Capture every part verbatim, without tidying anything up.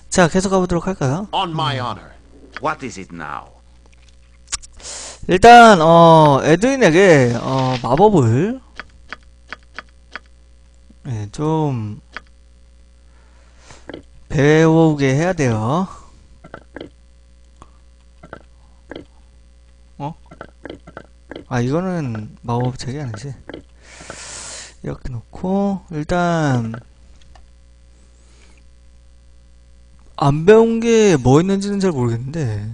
자, 계속 가보도록 할까요? On my honor. What is it now? 일단 어 에드윈에게 어 마법을 예, 좀 배워오게 해야 돼요. 어? 아, 이거는 마법책이 아니지. 이렇게 놓고 일단 안 배운 게 뭐 있는지는 잘 모르겠는데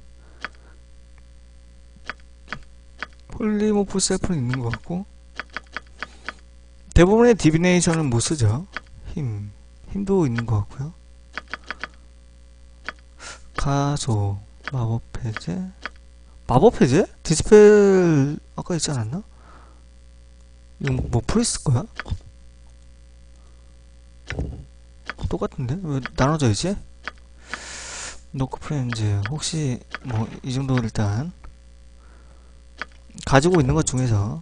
폴리모프 셀프는 있는 것 같고 대부분의 디비네이션은 못 쓰죠. 힘 힘도 있는 것 같고요. 가소 마법 해제 마법 해제? 디스펠 아까 있지 않았나? 이건 뭐 프리스 거야? 똑같은데? 왜 나눠져 있지? 노크 프렌즈 혹시 뭐 이 정도 일단 가지고 있는 것 중에서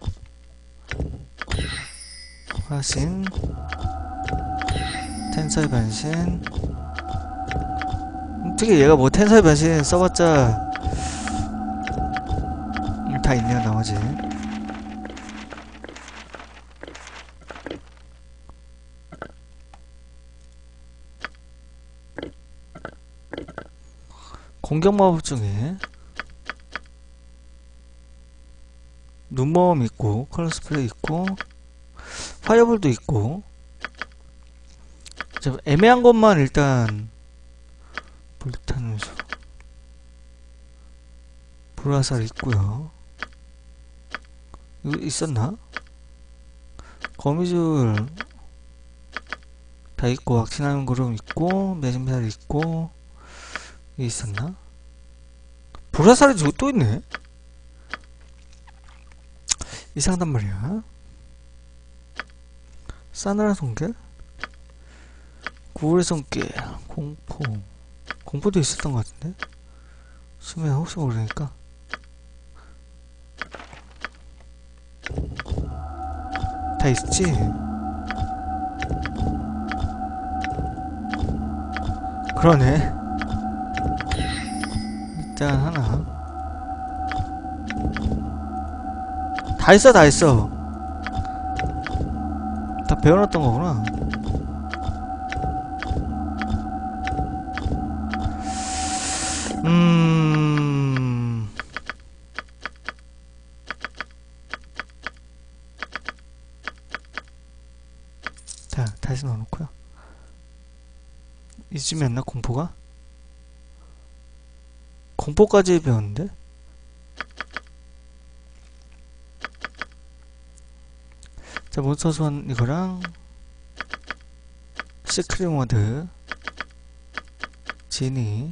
화신 텐서의 변신 어떻게 얘가 뭐 텐서의 변신 써봤자 다 있네요 나머지. 공격 마법 중에 눈모음 있고 컬러 스프레이 있고 파이어볼도 있고 좀 애매한 것만 일단 불타는 수 불화살 있고요. 이거 있었나? 거미줄 다 있고 악신하는 구름 있고 매진살 있고 이게 있었나? 불화살이 저거 또 있네? 이상하단 말이야. 싸늘한 손길? 구울의 손길 공포 공포도 있었던 것 같은데? 수면 혹시 모르니까 다 있지? 그러네. 일단 하나 다 있어 다 있어 다 배워놨던 거구나. 음... 자 다시 넣어놓고요. 이쯤이었나 공포가? 공포까지 배웠는데? 자, 몬스터 소환 이거랑 시크릿 모드 지니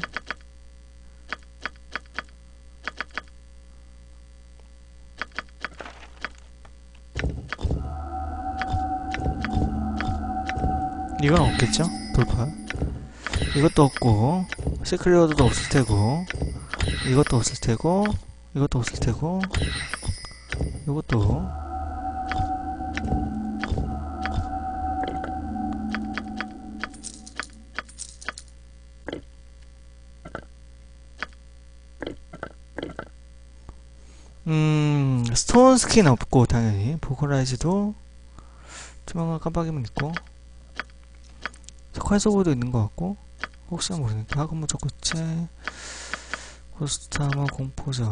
이건 없겠죠? 돌파 이것도 없고 시크릿 모드도 없을 테고 이것도 없을 테고 이것도 없을 테고 이것도 음 스톤 스킨 없고 당연히 보컬라이즈도 조만간 깜빡이면 있고 칼소보도 있는 것 같고 혹시나 모르니까 학원모 적고체 호스타마 공포장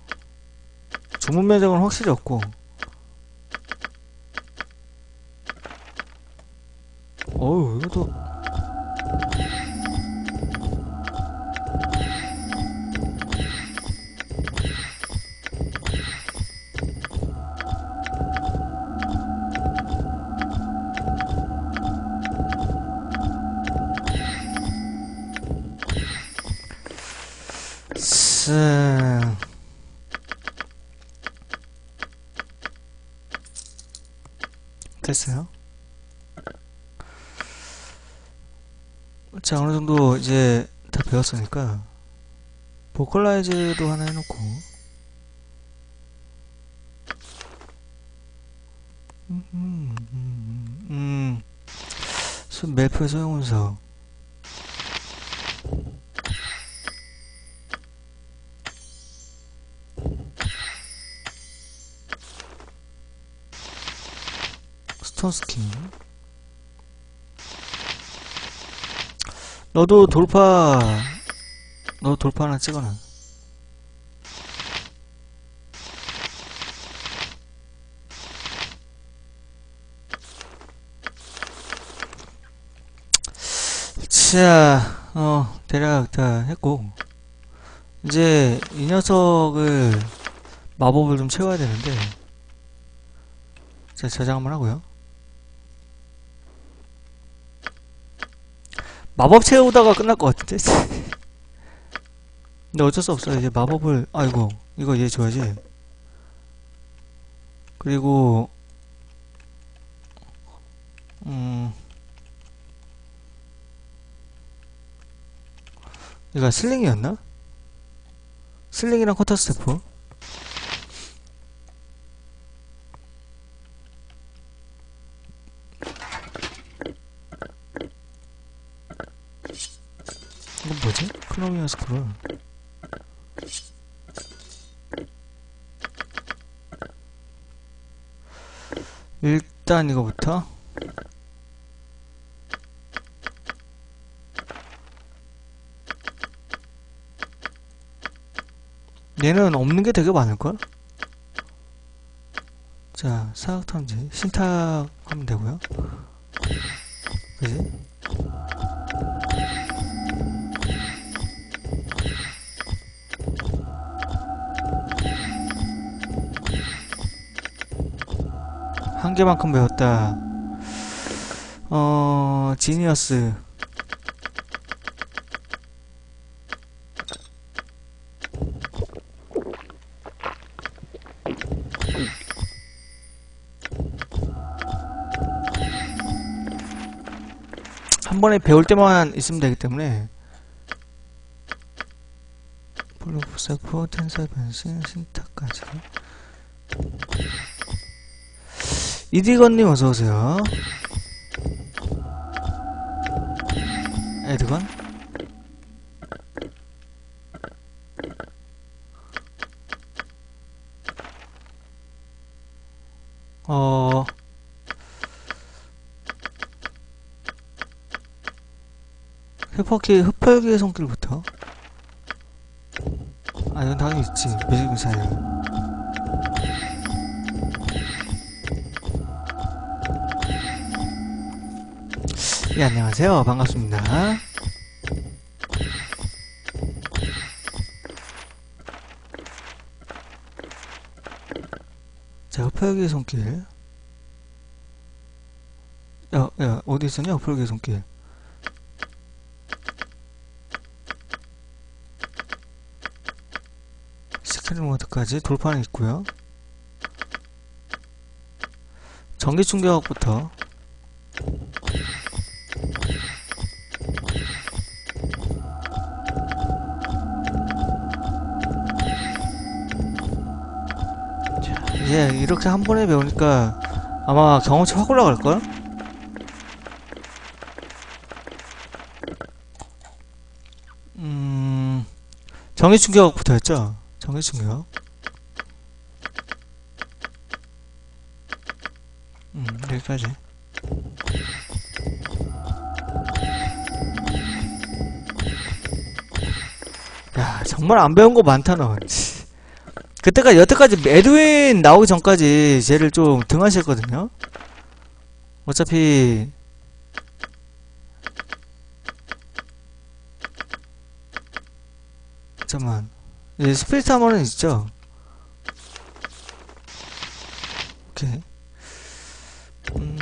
주문 매장은 확실히 없고 어우 이것도 쓱 됐어요. 자 어느정도 이제 다 배웠으니까 보컬라이즈도 하나 해놓고 음, 음, 음, 음. 맵의 소형운석 스톤 스킨. 너도 돌파, 너 돌파 하나 찍어놔. 자, 어, 대략 다 했고, 이제 이 녀석을 마법을 좀 채워야 되는데, 자, 저장 한번 하고요. 마법 채우다가 끝날 것 같은데? 근데 어쩔 수 없어. 이제 마법을, 아이고, 이거 얘 줘야지. 그리고, 음, 이거 슬링이었나? 슬링이랑 쿼터 스태프. 이건 뭐지? 크로미어 스크롤. 일단 이거부터. 얘는 없는 게 되게 많을걸? 자, 사학탐지. 신탁 하면 되고요. 그지? 한 개만큼 배웠다. 어, 지니어스. 한 번에 배울 때만 있으면 되기 때문에. 블루프세프, 텐서의 변신, 신탁까지. 이디건님 어서오세요. 에드건? 어... 흡혈기, 흡혈기의 손길부터. 아, 이건 당연히 있지. 매직 미사일. 예, 안녕하세요. 반갑습니다. 자, 흡혈기의 손길. 야, 야, 어디 있었냐? 흡혈기의 손길. 스킬 모드까지 돌파는 있고요. 전기 충격부터. 자, 이제 이렇게 한 번에 배우니까 아마 경험치 확 올라갈걸? 음, 전기 충격부터 했죠? 전기 충격. 음, 여기까지. 야, 정말 안 배운 거 많다, 너. 그때까지, 여태까지 에드윈 나오기 전까지 쟤를 좀 등한시했거든요? 어차피, 잠깐만. 이제 스피릿 하머는 있죠? 오케이. 음...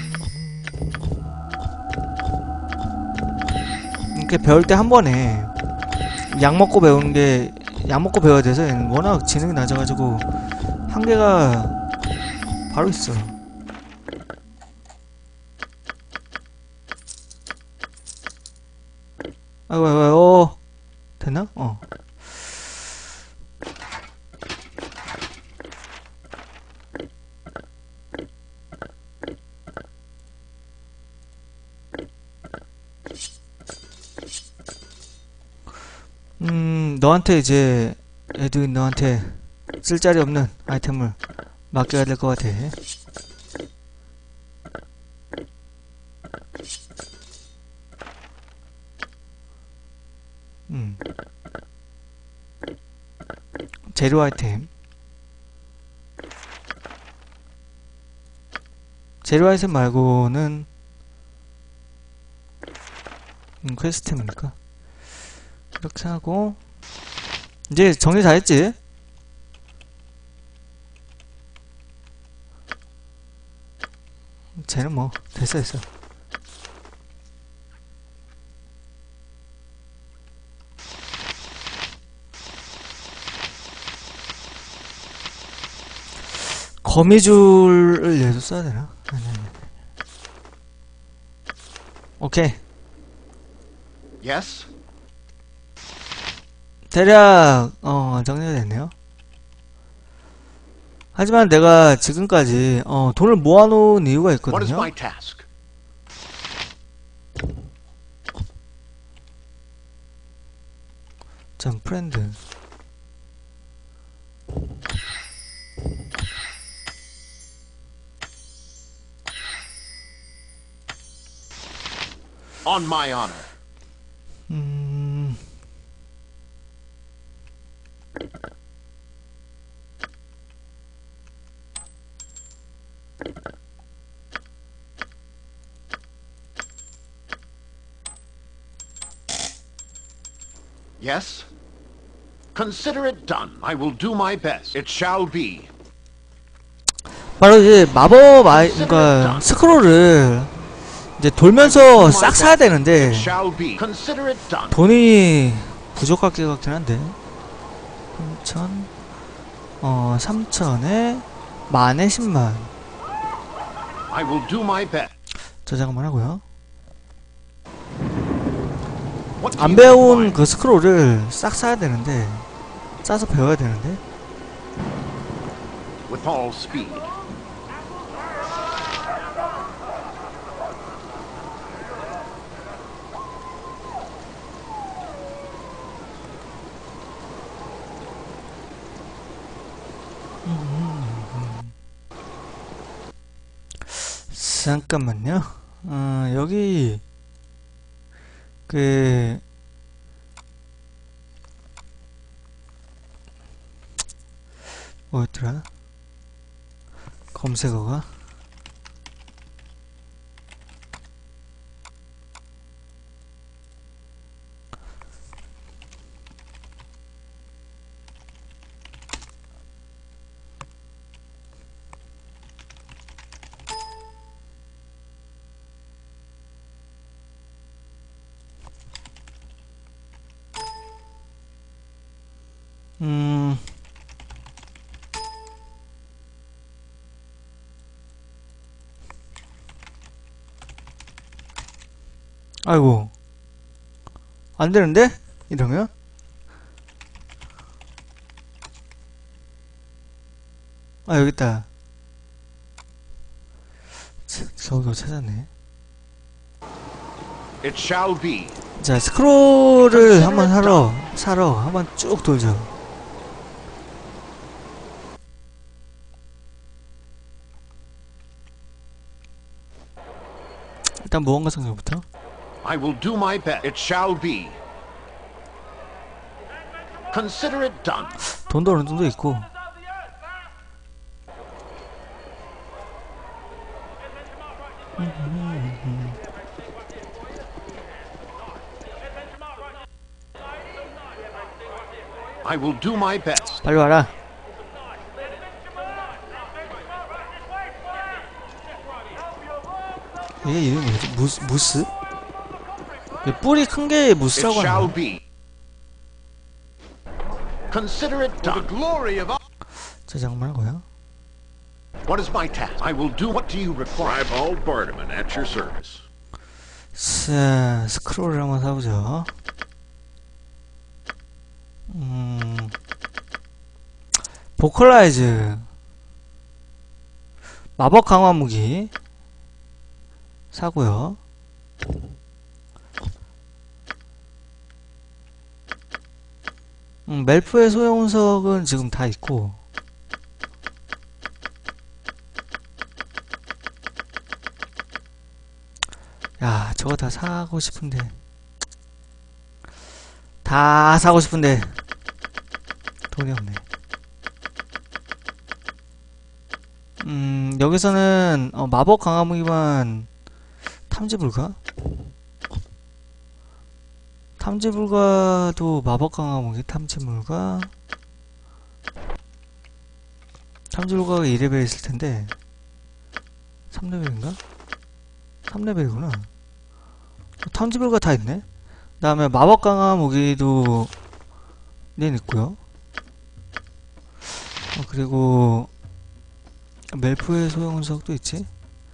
이렇게 배울 때 한 번에 약 먹고 배우는 게, 약 먹고 배워야 돼서 워낙 지능이 낮아가지고 한계가 바로 있어. 아이고, 아이고, 아이고. 됐나? 어. 음, 너한테 이제, 에드윈 너한테 쓸 자리 없는 아이템을 맡겨야 될 것 같아. 음. 재료 아이템. 재료 아이템 말고는 음, 퀘스트입니까? 이렇게 하고 이제 정리 다 했지? 쟤는 뭐 됐어 됐어. 거미줄을 얘도 써야 되나? 아니 아니. 오케이. Yes? 대략 어 정리가 됐네요. 하지만 내가 지금까지 어 돈을 모아놓은 이유가 What is 있거든요. my task? 전 프렌드. On my honor. 음... Yes? Consider it done. I will do my best. It shall be. 바로 이제 마법 아이, 그러니까 스크롤을 이제 돌면서 싹 사야 되는데 It shall be. Consider it done. 돈이 부족할 것 같긴 한데 삼천 어 삼천에 만에 십만 I will do my best. 저장만 하고요. What do 안 you 배운 require? 그 스크롤을 싹 사야 되는데 싸서 배워야 되는데 With all speed. 잠깐만요. 어, 여기 그 뭐였더라? 검색어가 음 아이고 안 되는데 이러면 아 여기 있다. 겨우겨우 찾았네. It shall be. 자 스크롤을 한번 사러 사러 한번 쭉 돌죠. 일단 무언가 성적부터. I will do my best. It shall be. Consider it done. 돈도 어느 정도 있고. I will do my best. 빨리 와라. 이게 이름이 뭐지? 무스? 무스? 뿌리 큰 게 It 무스라고 shall 하나? be. Consider it done. For the glory of. 저장만 하고요. What is my task? I will do. What do you require? Ribald Bardaman at your service. 자, 스크롤을 한번 사보죠. 음, 보컬라이즈 마법 강화 무기 사고요. 음, 멜프의 소형석은 지금 다 있고. 야, 저거 다 사고 싶은데 다 사고 싶은데 돈이 없네. 음, 여기서는 어, 마법 강화 무기만 탐지 불가? 탐지 불가도 마법 강화 무기 탐지 불가? 탐지 불가가 이 레벨 있을 텐데 삼 레벨인가? 삼 레벨이구나. 탐지 불가 다 있네. 그 다음에 마법 강화 무기도 nên 있고요. 어, 그리고 멜프의 소형 운석도 있지.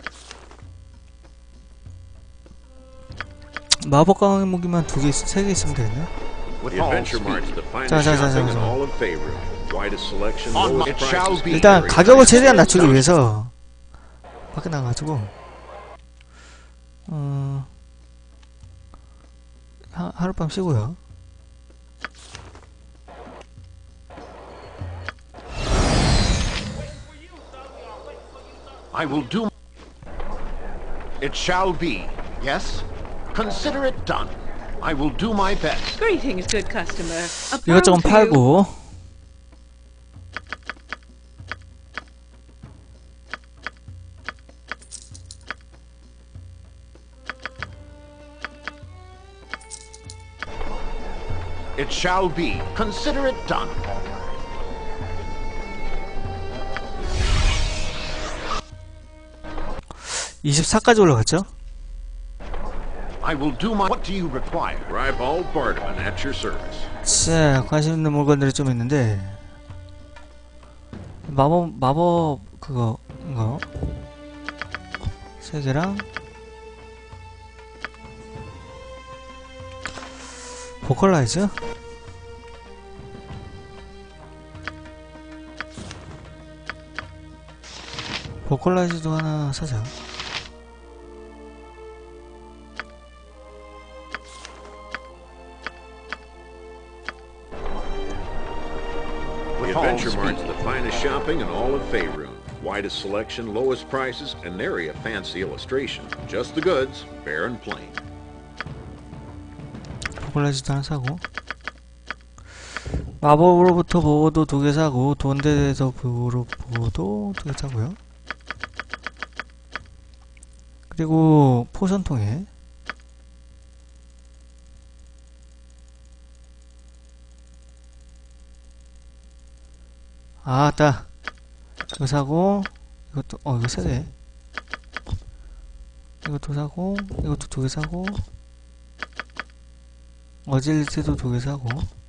마법 강화 무기만 두 개, 세 개 있으면 되겠네. With The all Adventure Mart's speed. the finest 자, 자, 자, shopping 자, in 자. all of Faerun. Widest selection, On lowest it shall prices. be. 일단 가격을 최대한 낮추기 위해서 밖에 나가가지고 어... 하, 하룻밤 쉬고요. I will do. It shall be. Yes? Consider it done. I will do my best. Greetings, good customer. A 이것저것 pound for you. 팔고 It shall be. Consider it done. 이십사까지 올라갔죠? I will do my. What do you require? Ribald Bardaman at your service. 자, 관심 있는 물건들이 좀 있는데 마법 마법 그거 이거 세 개랑 보컬라이즈 보컬라이즈도 하나 사자. The With all Adventure Mart's speed. the finest shopping in all of Faerun. Widest selection, lowest prices, and nary a fancy illustration. Just the goods, fair and plain. 보컬라이즈도 하나 사고 마법으로부터 보호도 두 개 사고 돈대에서 보호도 두 개 사고요. 그리고 포션통에 아따 이거 사고 이것도 어 이거 세 개 이것도 사고 이것도 두 개 사고 어질리티도 두 개 사고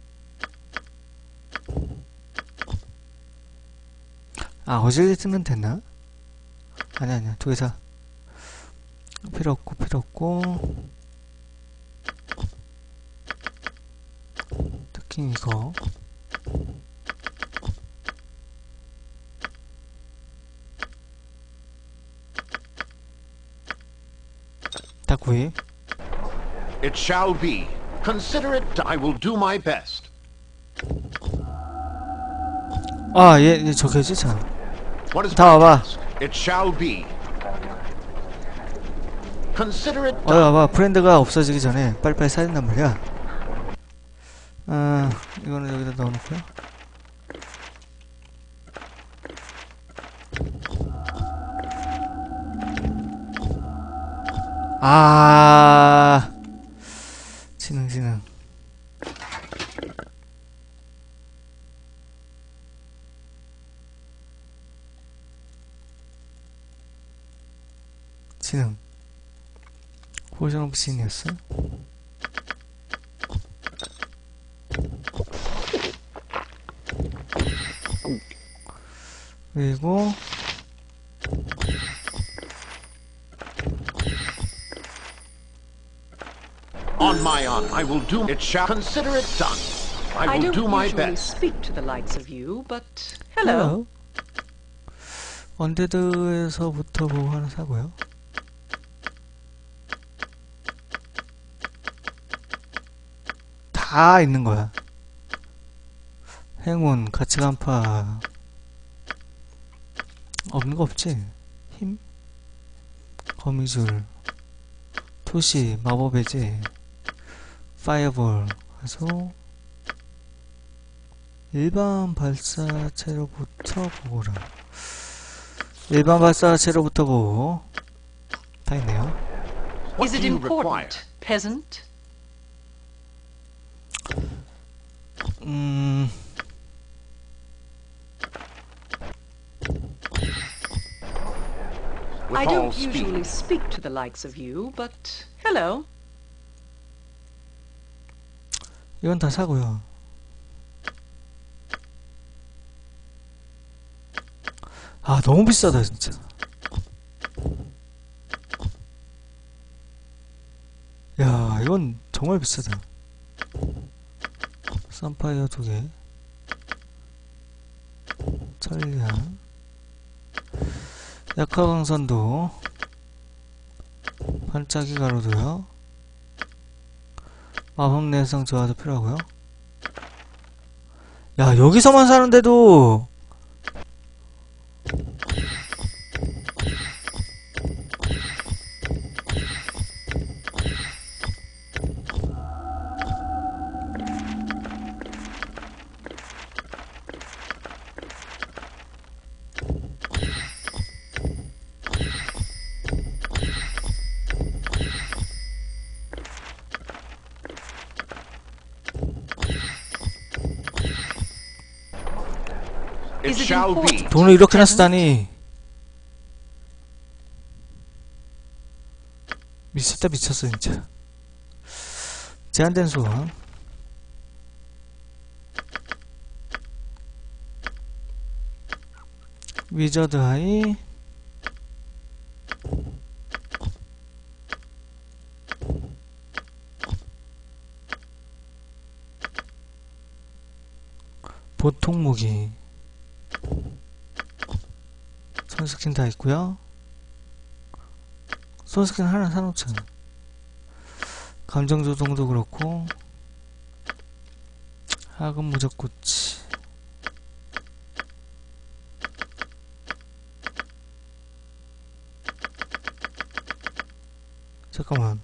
아 어질리티는 됐나? 아니 아니야 두 개 사 필요 없고 필요 없고 특히 이거 다 구입. It shall be. Consider it done. I will do my best. 아, 얘, 얘 저기지, 참. What is 다 my 와봐. task? It shall be. Consider it 어, done. 와봐. 브랜드가 없어지기 전에 빨리빨리 사야 된단 말이야. 아, 이거는 여기다 넣어놓고요. 아, 지능, 지능. 지능. 포션 오브 지니어스. 그리고 On my honor, I will do. It shall. Consider it done. I I will don't do my usually best. speak to the likes of you, but hello. 언데드에서부터 보고 하나 사고요. 다 있는 거야. 행운, 가치간파 없는 거 없지? 힘? 거미줄, 토시, 마법의 제, 파이어볼, 하소, 일반 발사체로부터 보고라. 일반 발사체로부터 보고 다 있네요. What Is it do you require? important, peasant? 음... With I all don't usually speed. speak to the likes of you, but hello. 이건 다 사고요. 아, 너무 비싸다 진짜. 야, 이건 정말 비싸다. 썬파이어 두 개, 천리안, 약화강선도, 반짝이 가루도요. 마법 내성 저하도 필요하고요. 야, 여기서만 사는데도 It Is it shall be. important? 돈을 이렇게나 peasant? 쓰다니. 미쳤다 미쳤어 진짜. 제한된 소원. 위저드 하이. 보통 무기. 손스킨 다 있고요. 손스킨 하나 사놓자. 감정 조종도 그렇고. 하급 무적구치. 잠깐만.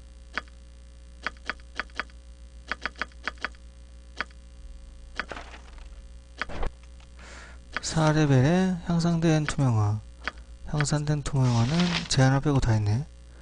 사 레벨에 향상된 투명화. 향상된 투명화는 제한을 빼고 다 했네.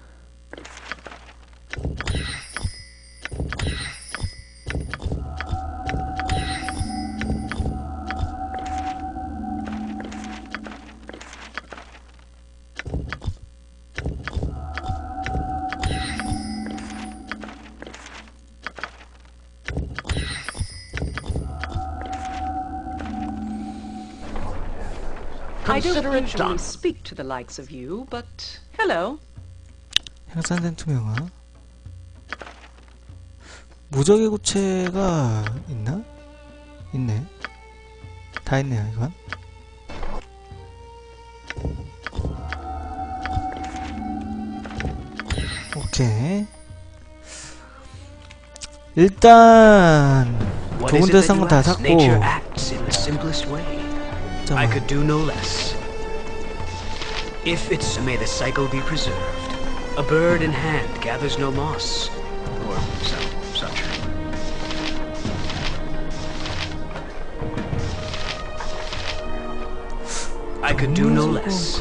I don't Consider it usually done. speak to the likes of you, but hello. 향상된 투명화. 무적의 구체가 있나? 있네. 다 있네요, 이건. 오케이. 일단 What 좋은 is it 데 that 산 you 건 다 ask? 샀고. Nature acts in the simplest way. I 잠깐만. could do no less. If it's may the cycle be preserved. A bird in hand gathers no moss, or some such. I could do no less.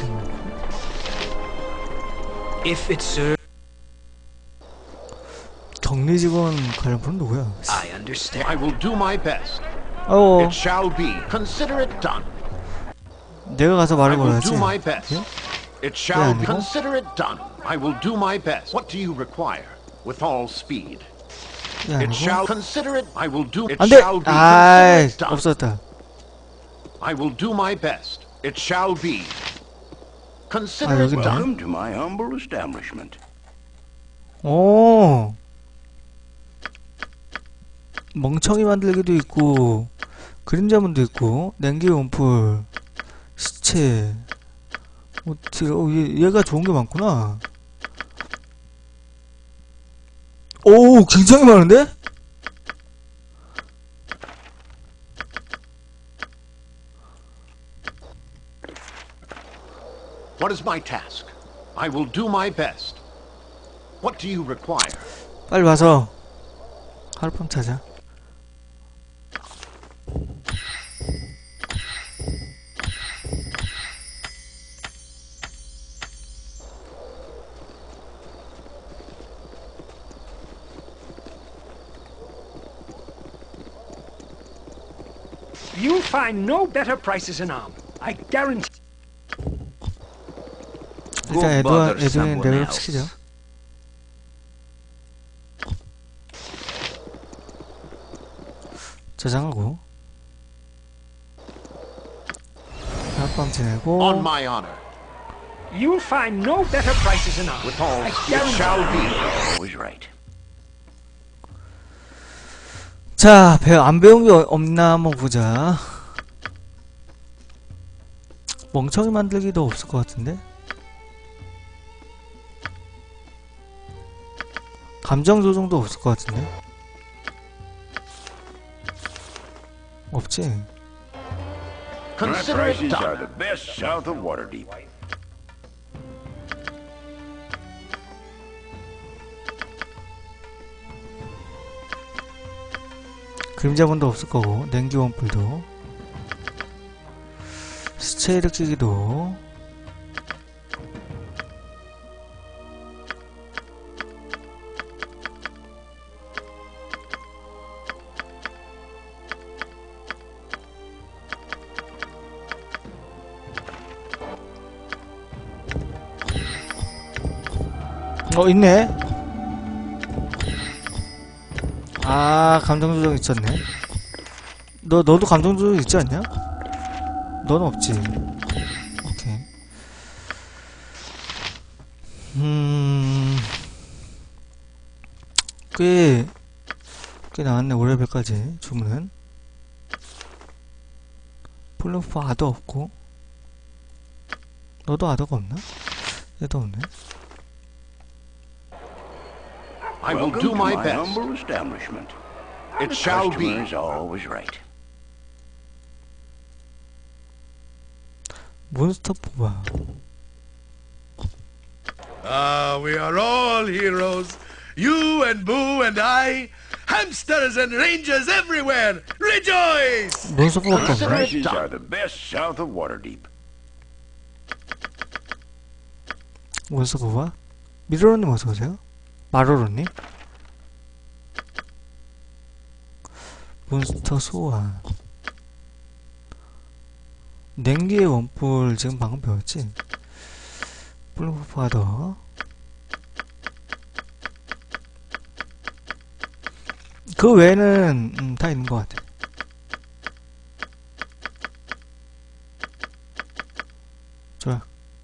If it serves, 격리 직원 관련품은 누구야? I understand. I will do my best. 어, It shall be. Consider it done. 내가 가서 I 말을 will 걸어야지. do my best. 예? It shall 아니고? be. Consider it done. I will do my best. What do you require? With all speed. 이게 It 아니고. shall consider it. I will do it. 안 돼! Shall be. 아이, Consider it done. 없었다. I will do my best. It shall be. Consider 아, it 여기 done. Welcome to my humble establishment. 오. 멍청이 만들기도 있고, 그림자문도 있고, 냉기 온풀, 시체. 어떻게, 어, 얘, 얘가 좋은 게 많구나. 오, 굉장히 많은데? What is my task? I will do my best. What do you require? 빨리 와서 하룻밤 자자. You'll find no better prices in Arm. I guarantee. 일단 에드와, bother 에드윈 someone 레벨업 else. 시키죠. 저장하고 하룻밤 지내고 On my honor. You'll find no better prices in Arm. With all I it guarantee. shall be. Always right. 자, 배, 안 배운 게 없나 한번 보자. 멍청이 만들기도 없을 것 같은데? 감정 조종도 없을 것 같은데? 없지? My Consider it prices are done. the best south of Waterdeep. 그림자본도 없을 거고, 냉기 원뿔도, 수채 일으키기도, 어, 있네? 아, 감정조정 있었네. 너, 너도 감정조정 있지 않냐? 너는 없지. 오케이. 음, 꽤, 꽤 나왔네. 오 레벨까지 주문은. 폴리모프 아더 없고. 너도 아더가 없나? 얘도 없네. I will Welcome do to my my best. humble establishment. It shall be. Customer is always right. 몬스터 뽑아. Ah, we are all heroes. You and Boo and I. Hamsters and rangers everywhere. Rejoice! 몬스터 뽑을 거 없나? Prices are the best south of Waterdeep. 몬스터 뽑아? 미로로님 어서오세요? 마로로님? 몬스터 소환. 냉기의 원뿔 지금 방금 배웠지? 뿔루프 하더. 그 외에는 음, 다 있는 것 같아. 좋아.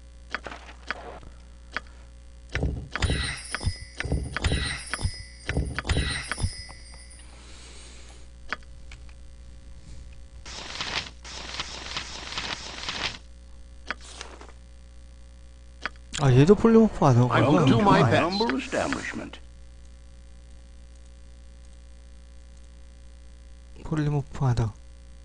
아, 얘도 폴리모프 안 I will 하고. do my my best. humble establishment. 폴리모프 하더.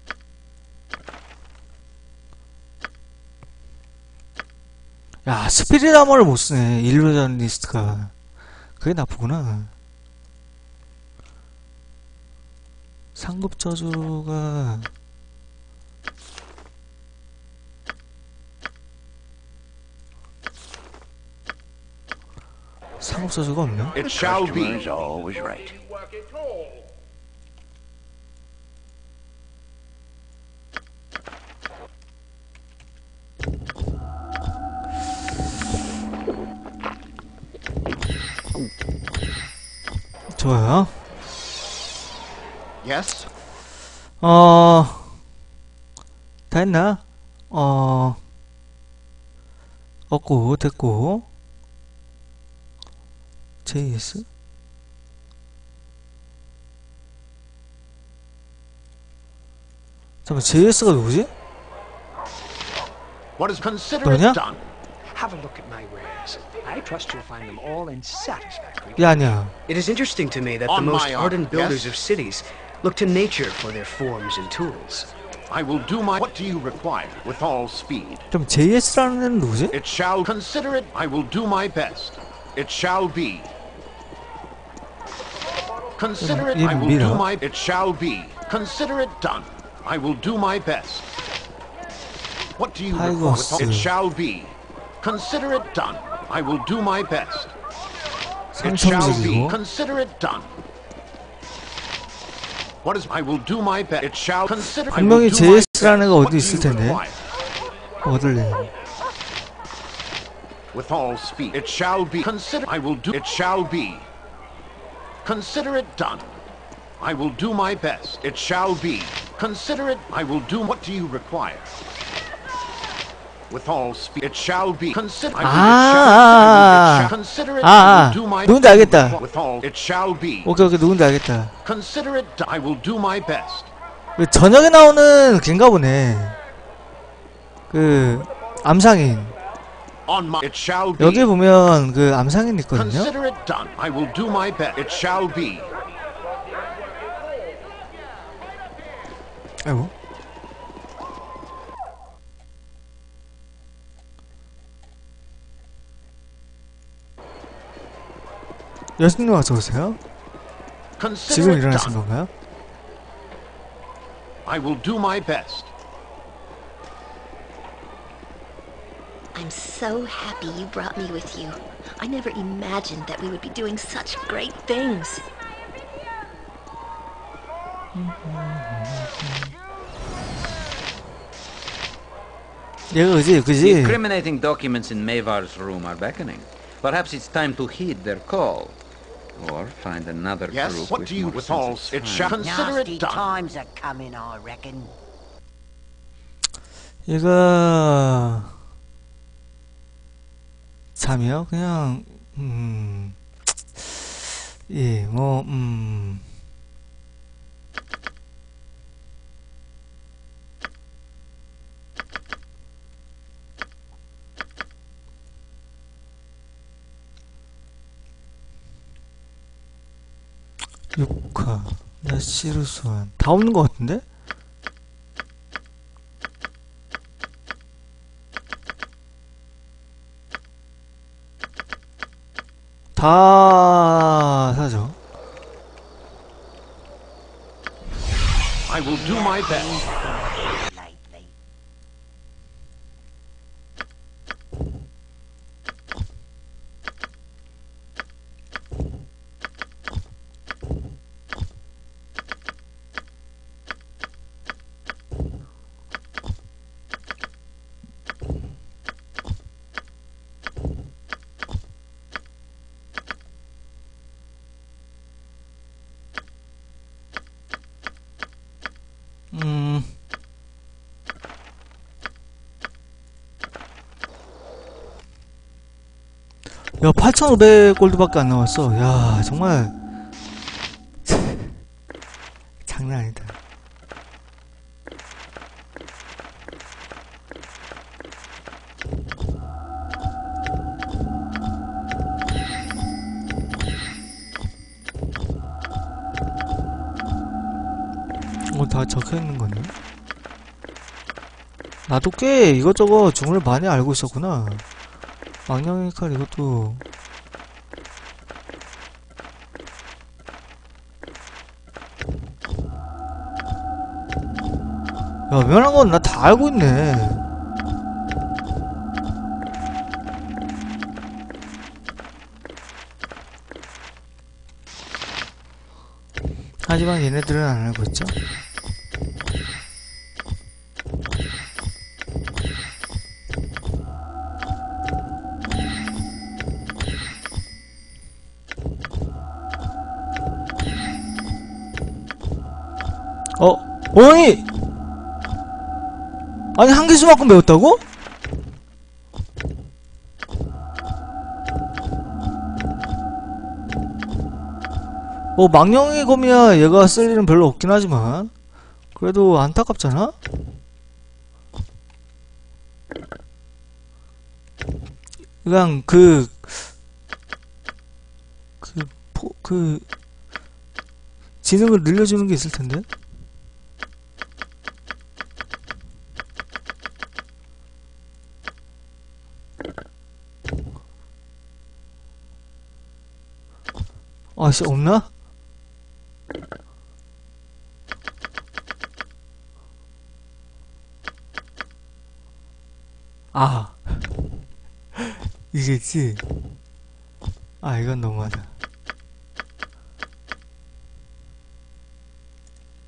야, 스피릿 아머를 못 쓰네. 일루전리스트가. 그게 나쁘구나. 상급 저주가 상급 저주가 없네. It shall Customer be. is always right. 좋아요. Yes? 어, 다 했나? 어, 없고, 됐고. 제이에스? 잠깐만, 제이에스가 누구지? What is consider 너냐? it done? Have a look at my wares. I trust you'll find them all in satisfactory. 야, 아니야. It is interesting to me that the On most my honor, ardent builders yes? of cities look to nature for their forms and tools. I will do my... What do you require? With all speed. 그럼 제이에스라는 애는 누구지? It shall... Consider it... I will do my best. It shall be. Consider it... I will do my... It shall be. Consider it done. I will do my best. What do you require? With all... It shall be. Consider it done. I will do my best. It shall be. 상천지기고. Consider it done. What is? I will do my best. It shall consider. 분명히 제이에스라는 애가 어디 있을 텐데. 얻을래. With all speed. It shall be. Consider. I will do. It shall be. Consider it done. I will do my best. It shall be. Consider it. I will do. What do you require? With all speed. It shall be. Consider. I will, 아, it shall, consider it. 아, I will do my. 누군지 알겠다. With all. It shall be. 오케이, 오케이, 누군지 알겠다. Consider it. I will do my best. 그 저녁에 나오는 걔인가 보네. 그 암상인. On my. It shall be. 여기 보면 그 암상인 있거든요. Consider it done. I will do my best. It shall be. 아이고. 여신님 어서 오세요. Consider 지금 it 일어나신 done. 건가요? I will do my best. I'm so happy you brought me with you. I never imagined that we would be doing such great things. 얘가 그지, The 그지? incriminating documents in Mavar's room are beckoning. Perhaps it's time to heed their call. Or find another Yes, group what with do you more with sense all? of It time. shall consider Nasty it done. times are coming, I reckon. 얘가 잠이요? 그냥 음... 예, 뭐 음... 육화, 야시르수한 다 없는 것 같은데? 다 사죠. I will do my best. Lately. 음... 야, 팔천오백 골드밖에 안 나왔어. 야, 정말 장난 아니다. 뭐 다 적혀있는 거네. 나도 꽤 이것저것 주문을 많이 알고 있었구나. 망령의 칼 이것도 야, 웬만한 건 나 다 알고 있네. 하지만 얘네들은 안 알고 있죠. 어? 어머니! 아니, 한 개수만큼 배웠다고? 뭐 망령의 검이야 얘가 쓸 일은 별로 없긴 하지만 그래도 안타깝잖아? 그냥 그 그 포 그 지능을 늘려주는 게 있을 텐데. 아씨, 없나? 아 이겠지. 아, 이건 너무하다.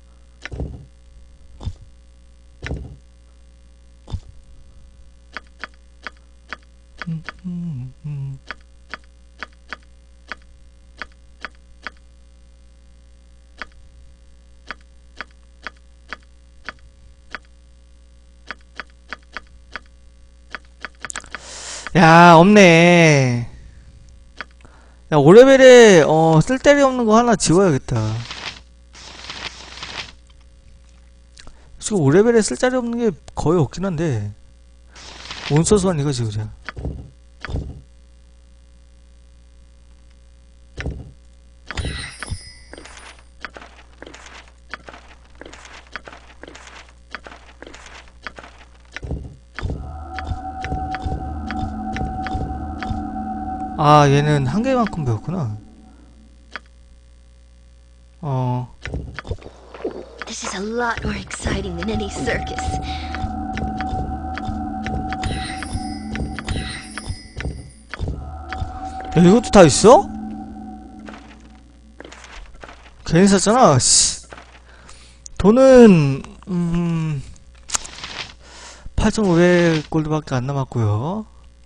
야, 없네. 야, 오 레벨에 어 쓸데리 없는 거 하나 지워야겠다. 지금 오 레벨에 쓸데리 없는 게 거의 없긴 한데 온소스만 이거 지우자. 아, 얘는 한 개만큼 배웠구나. 어. This is a lot more exciting than any circus. 야, 이것도 다 있어? 괜히 샀잖아, 씨. 돈은, 음, 팔천오백 골드밖에 안 남았고요.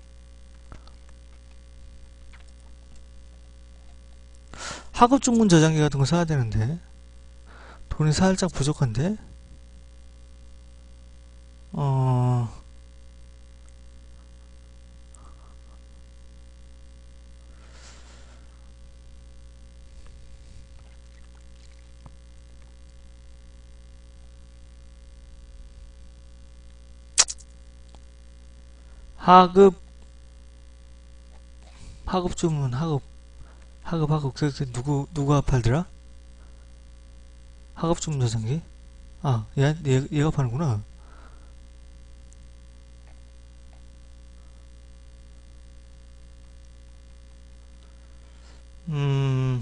학업 중문 저장기 같은 거 사야 되는데 돈이 살짝 부족한데. 어... 하급 학업 주문 학업 학업 학업 그, 그 누구 누가 팔더라? 학업 주문 저장기? 아, 얘, 얘 얘가 파는구나. 음.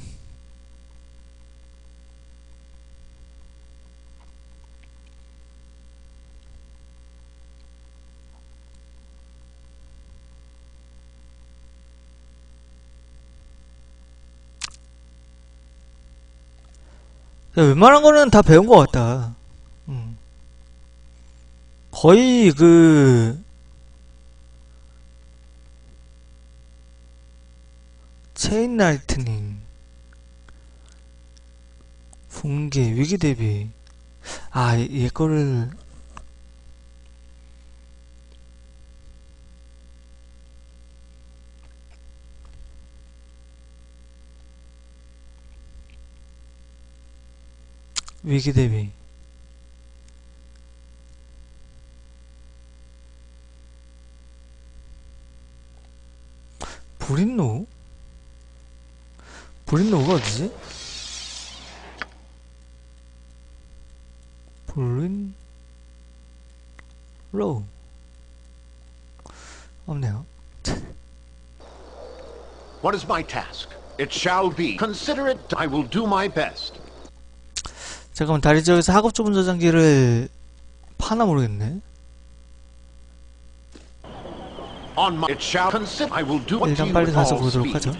야, 웬만한 거는 다 배운 것 같다. 음. 거의 그 체인 라이트닝, 붕괴, 위기 대비. 아, 얘, 얘 거를 위기 대비. 불인노? 불인노가 어디지? 불인 로우 없네요. What is my task? It shall be. Consider it. I will do my best. 잠깐만, 다리 지역에서 학업 주문 저장기를 파나 모르겠네. On my, it shall consider. I will do what 일단 you 빨리 가서 all 보도록 speak. 하죠.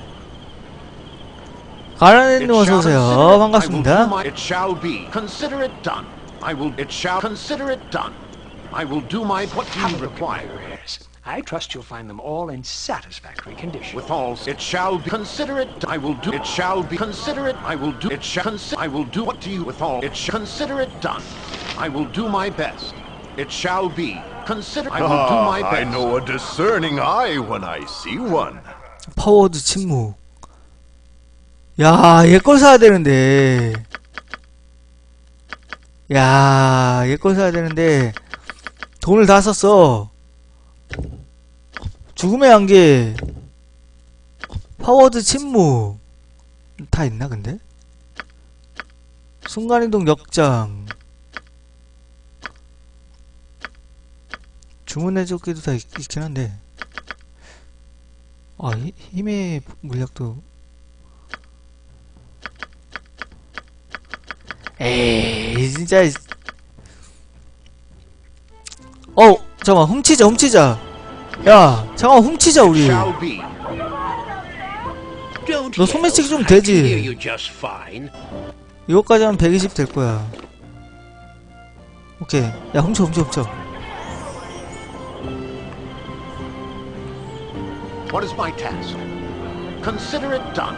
가라네님 어서오세요. 반갑습니다. It shall be. Consider it done. I will. It shall consider it done. I will do my. What do you require? I trust you'll find them all in satisfactory condition. With all, it shall be. Consider it. I will do. It shall be. Consider it. I will do. It shall. Consider. I will do. What do you? With all, it shall. Consider it done. I will do my best. It shall be. Consider. I will do my best. I know a discerning eye when I see one. 파워드 침묵. 야, 얘 걸 사야 되는데. 야, 얘 걸 사야 되는데 돈을 다 썼어. 죽음의 안개, 파워드 침묵 다 있나 근데? 순간이동 역장, 주문의 조끼도 다 있, 있긴 한데. 아, 히, 힘의 물약도. 에이, 진짜. 어, 잠깐만, 훔치자, 훔치자. 야, 잠깐만, 훔치자, 우리. 너 소매치기 좀 되지? 이거까지 하면 백이십 될 거야. 오케이. 야, 훔쳐, 훔쳐, 훔쳐. What is my task? Consider it done.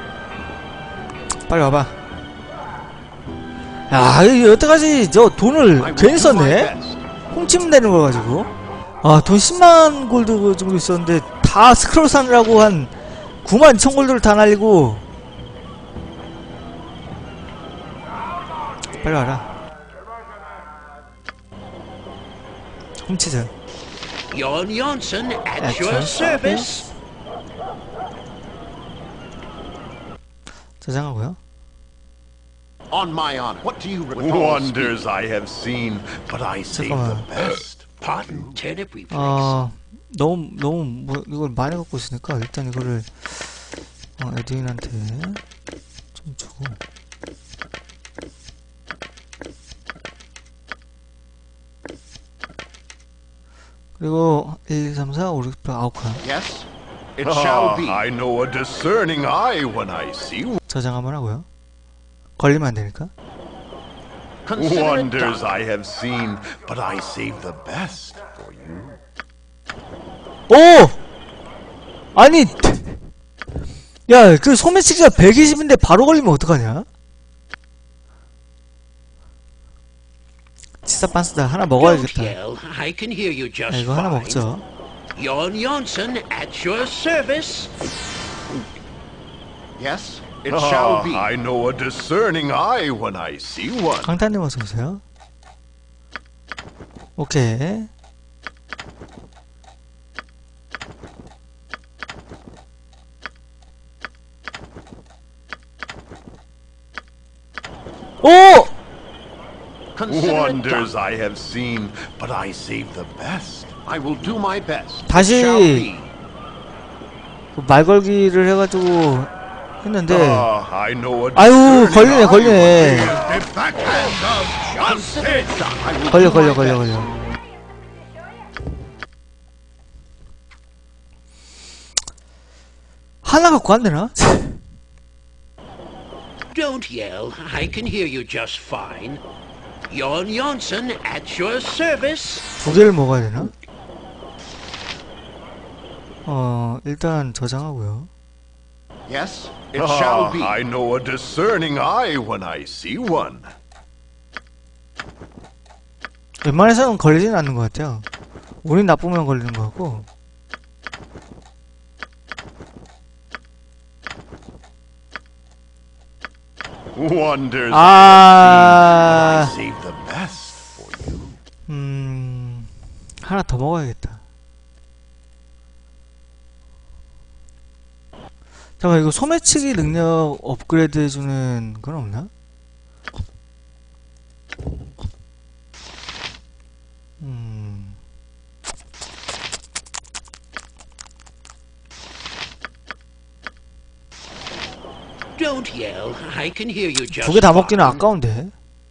빨리 와봐. 야, 여태까지 저 돈을 괜히 썼네? 훔치면 되는 거 가지고. 아, 돈 십만 골드 정도 있었는데 다 스크롤 사느라고 한 구만 이천 골드를 다 날리고. 빨리 와라. 훔치자. Jon Johnson at At your your service. 저장하고요. On my honor. What do you require? Wonders I have seen, but I save the 잠깐만. best. Pardon, turnip reflex. 어 너무 너무 뭐 이걸 많이 갖고 있으니까 일단 이거를 어, 에드윈한테 좀 주고. 그리고 일, 이, 삼, 사, 오, 육, 칠, 아홉 칸. Yes, it shall Ah, be. I know a discerning eye when I see one. 저장 한번 하고요. 걸리면 안 되니까. Consider it Wonders done. I have seen, but I save the best for you. 오! 아니, 야, 그 소매치기가 백이십인데 바로 걸리면 어떡하냐? 진짜 빤스다. 하나 Don't 먹어야겠다. yell. I can hear you 야, just 이거 하나 fine. 먹죠. Jon Johnson at your service. Yes, it shall Ah, be. I know a discerning eye when I see one. 강타님 어서오세요. 오케이. 오! Consider it Wonders done. I have seen, but I save the best. I will do my best. 다시- It shall be. 그 말걸기를 해가지고 했는데 Ah, I know a 아유 discerning 걸리네 eye 걸리네. The backhand of Consider it done. I will 걸려 do my 걸려 걸려 best. 걸려. 하나 갖고 안 되나? Don't yell. I can hear you just fine. Jon Johnson at your service. 두 개를 먹어야 되나? 어 일단 저장하고요. Yes, it shall Ah, be. I know a discerning eye when I see one. 웬만해서는 걸리진 않는 것 같아요. 운이 나쁘면 걸리는 것 같고. Wonders 아, I save the best for you. 음, 하나 더 먹어야겠다. 잠깐만, 이거 소매치기 능력 업그레이드 해주는 건 없나? 음, Don't yell. I can hear you just 두 개 다 먹기는 fine. 아까운데.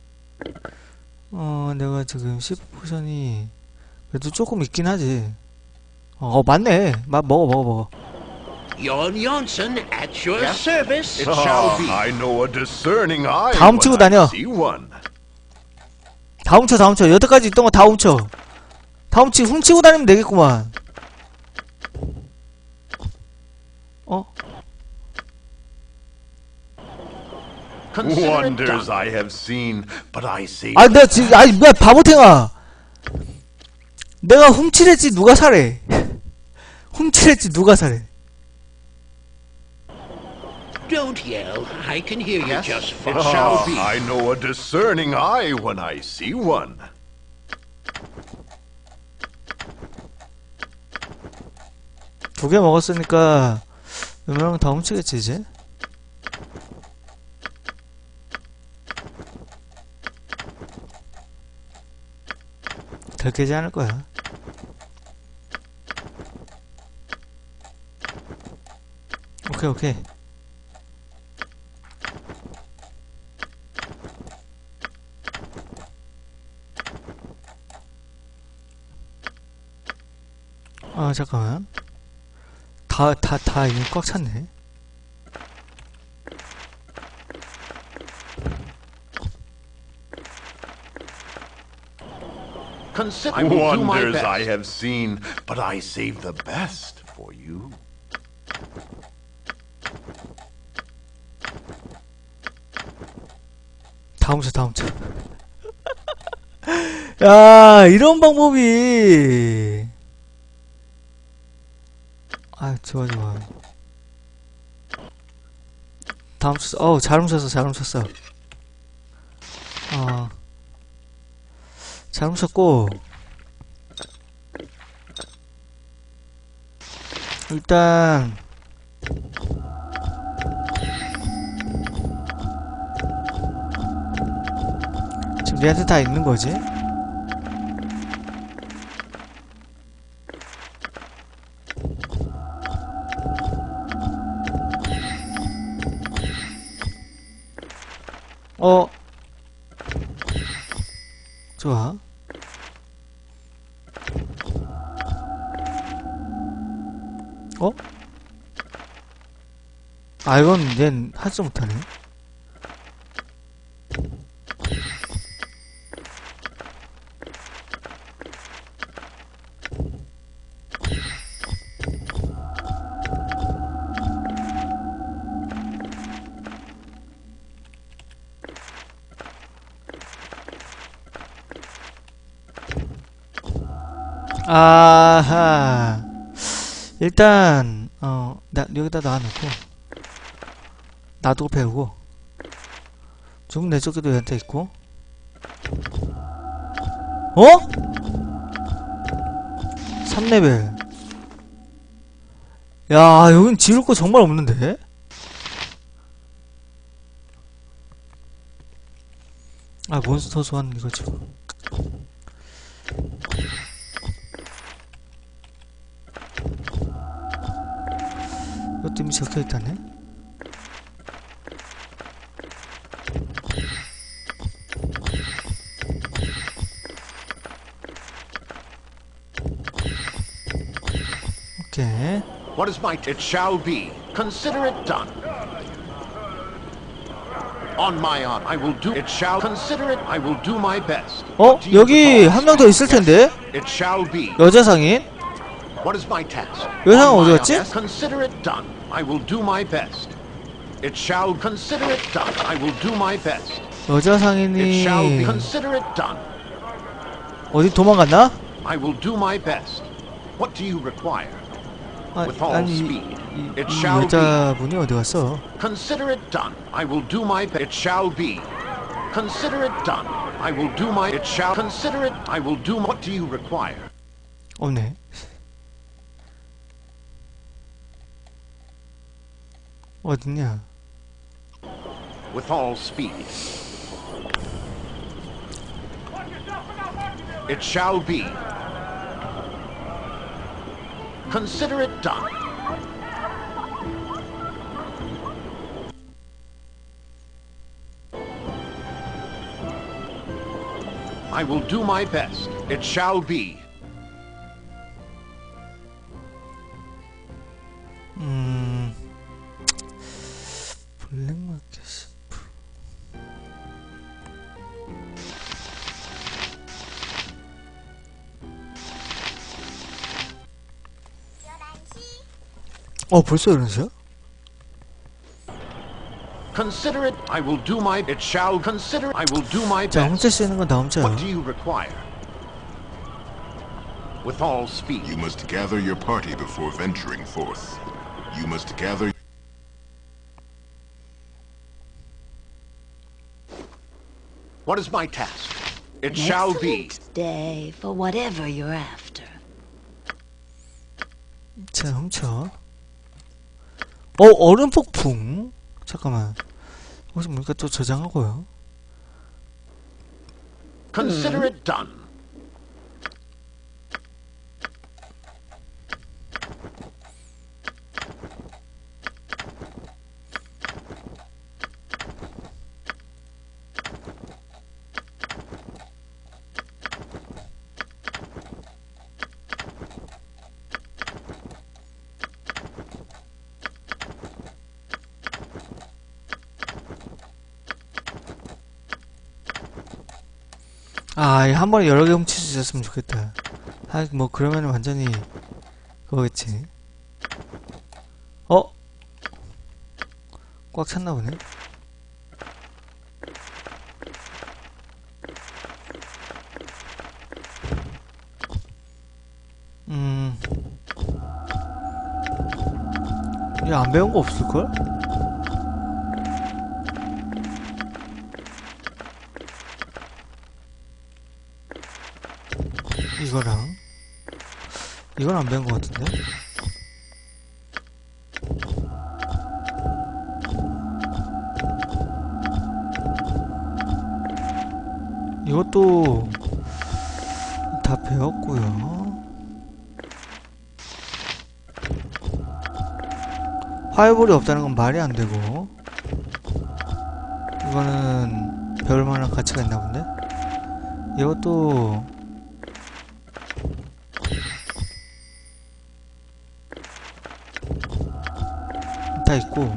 어, 내가 지금 시프 포션이 그래도 조금 있긴 하지. 어, 어 맞네. 마, 먹어, 먹어, 먹어. Jon Johnson at your Yes. service. It shall be. Ah, I know a discerning eye 다 훔치고 when I 다녀. see one. 다 훔쳐, 다 훔쳐. 여태까지 있던 거 다 훔쳐. 다 훔치, 훔치고 다니면 되겠구만. 어? Consider it Wonders done. I have seen, but I save 아, the 내가 지금, 아니, 뭐야, 바보탱아. 내가 훔치랬지, 누가 사래. 훔치랬지, 누가 사래. Don't yell. I can hear you Yes, just it fine. shall Ah, be. I know a discerning eye when I see one. 두 개 먹었으니까, 웬만하면 다 훔치겠지, 이제. 덜 깨지 않을 거야. 오케이, 오케이. 아, 잠깐만. 다, 다, 다 이미 꽉 찼네. Consider I will do my Wonders best. I have seen, but I save the best for you. 다 훔쳐, 다 훔쳐. 야, 이런 방법이. 아, 좋아, 좋아. 다음 쳤어. 어우, 잘 훔쳤어, 잘 훔쳤어. 어. 잘 훔쳤고. 일단. 지금 얘한테 다 있는 거지? 어. 좋아. 어? 아, 이건 얜 하지 못하네. 아하. 일단 어, 나 여기다 놔놓고 놔두고 배우고 죽음 내쫓기도 얘한테 있고. 어? 삼 레벨. 야, 여긴 지울 거 정말 없는데? 아, 몬스터 소환 이거 지금. 이것도 이미 적혀있다네? 오케이. What is my it shall be. Consider it done. On my honor, I will do it shall consider it. I will do my best. 어? 여기 한 명 더 있을 텐데? It shall be. 여자 상인? What is my task? 여자는 어디 갔지? Consider it done. I will do my best. It shall consider it done. I will do my best. 여자 It 상인이 shall be. Consider it done. 어디 도망갔나? I will do my best. What do you require? 아, With all 아니 이, speed. 이, It 이 shall 여자분이 어디 갔어? Consider it done. I will do my best. It shall be. Consider it done. I will do my. It shall consider it. I will do. What do you require? 없네. 어딨냐? With all speed. It shall be. Consider it done. I will do my best. It shall be. 음... 블랙마켓. 어, 벌써 열한 시야? Consider it. I will do my. It shall consider. I will do my 자, best. 훔칠 수 있는 건 다 훔쳐요. What do you require? With all speed. You must gather your party before venturing forth. You must gather. What is my task? It An shall be. excellent day for whatever you're after. 자, 훔쳐. 어, 얼음 폭풍. 잠깐만. 혹시 뭔가 또 저장하고요. Consider it done. 아, 한 번에 여러 개 훔칠 수 있었으면 좋겠다. 아, 뭐 그러면 완전히 그거겠지. 어? 꽉 찼나 보네. 음. 이제 안 배운 거 없을걸? 이거랑 이건 안 배운 거 같은데? 이것도 다 배웠고요. 화요볼이 없다는 건 말이 안 되고, 이거는 배울 만한 가치가 있나 본데? 이것도 다 있고,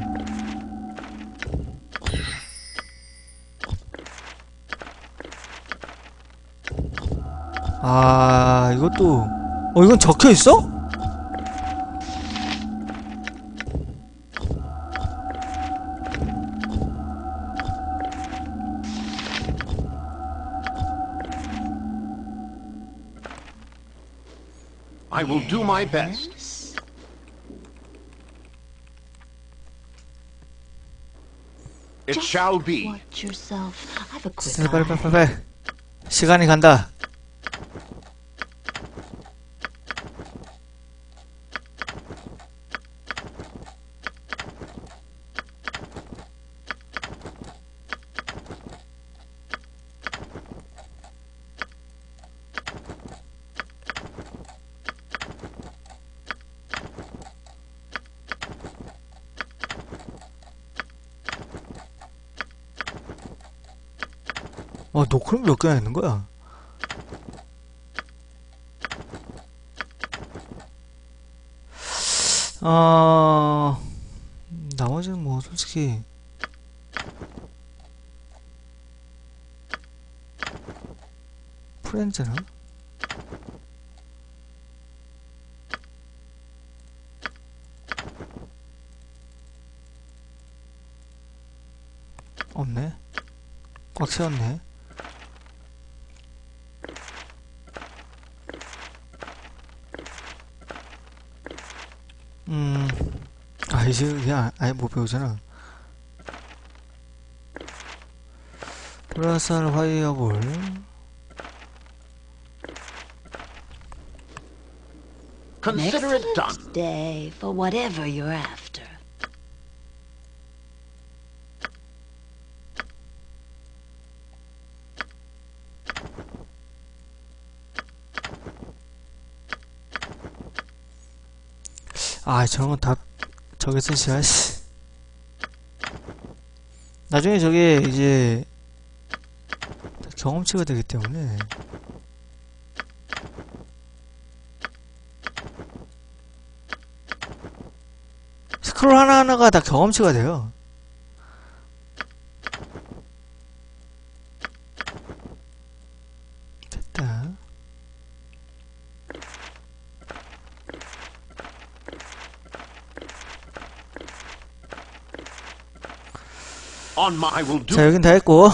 아, 이것도, 어, 이건 적혀 있어? I will do my best. It shall be. Watch yourself. I've a quick 빨리 eye. 빨리 빨리 빨리. 시간이 간다. 와, 노크럼 몇 개나 있는 거야? 어... 나머지는 뭐 솔직히 프렌즈나? 없네. 꽉 채웠네. 음, 아, 이제 그냥 아예 못 배우잖아. 보라살 화이어볼. Consider it done. Excellent day for whatever you're after. 아, 저런 건 다 저게 쓰시야, 씨. 나중에 저게 이제 경험치가 되기 때문에. 스크롤 하나하나가 다 경험치가 돼요. 됐다. On my, I will do. 자, 여긴 다 했고.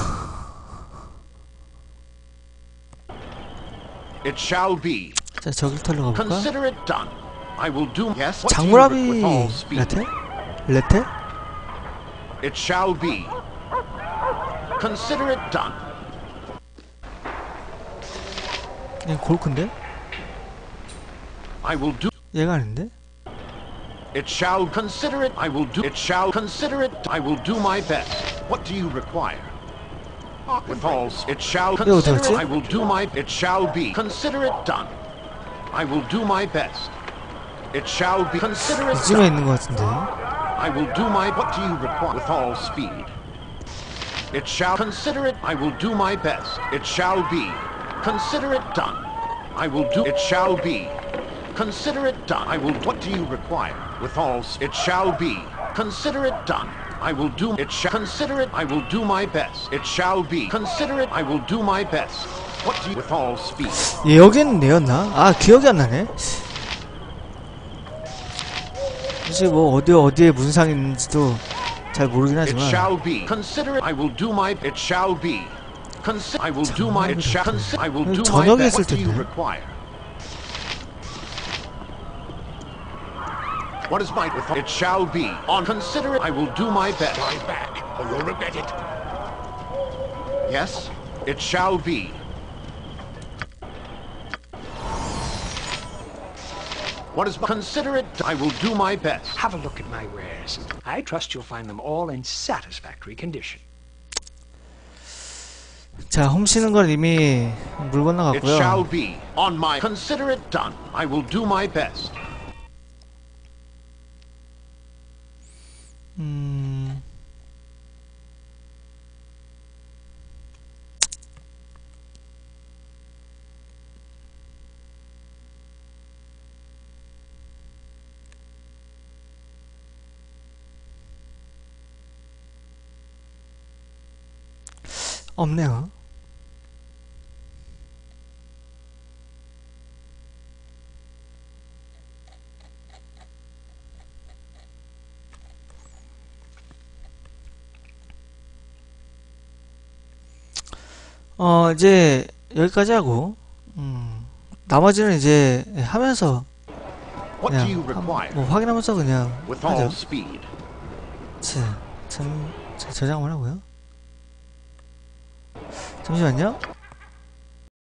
It shall be. 자, 저길 털러 가볼까? Consider it done. I will do. Yes. What do you 장무라비 with all speed? 레테? 레테? It shall be. Consider it done. 얘 골크인데? I will do. 얘가 아닌데? It shall consider it. I will do. It shall consider it. I will do my best. What do you require? With all, it shall consider it. I will do my. It shall be. Consider it done. I will do my best. It shall be. Consider it 이쯤에 done. 있는 것 같은데. I will do my. What do you require? With all speed. It shall consider it. I will do my best. It shall be. Consider it done. I will do. It shall be. Consider it done. I will. What do you require? With all. It shall be. Consider it done. I will do. It shall. Consider it. I will do my best. It shall be. Consider it. I will do my best. What do you. With all speed. 얘 여기는 내였나? 아, 기억이 안 나네. 사실 뭐 어디 어디에 무슨 상이 있는지도 잘 모르긴 It 하지만. shall be. Consider it. I will do my. It shall be. Consider. I will do my. It shall. Consider. I will do my 저녁에 best. 했을 What do you 텐데. require? What is my with it shall be. On consider it, I will do my best. Drive back, or you'll regret it. Yes, it shall be. What is my consider it, I will do my best. Have a look at my wares. I trust you'll find them all in satisfactory condition. 자, 홈시는 건 이미 물 It 건너갔고요. shall be. On my consider it done. I will do my best. 음. 없네요. 어, 이제 여기까지 하고, 음, 나머지는 이제 하면서 What do you 그냥 한- require? 뭐 확인하면서 그냥 With all 하죠. speed. 자, 참, 자, 저장 한번 하고요. 잠시만요.